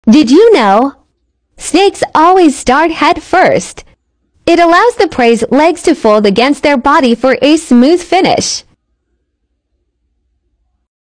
Did you know? Snakes always start head first. It allows the prey's legs to fold against their body for a smooth finish.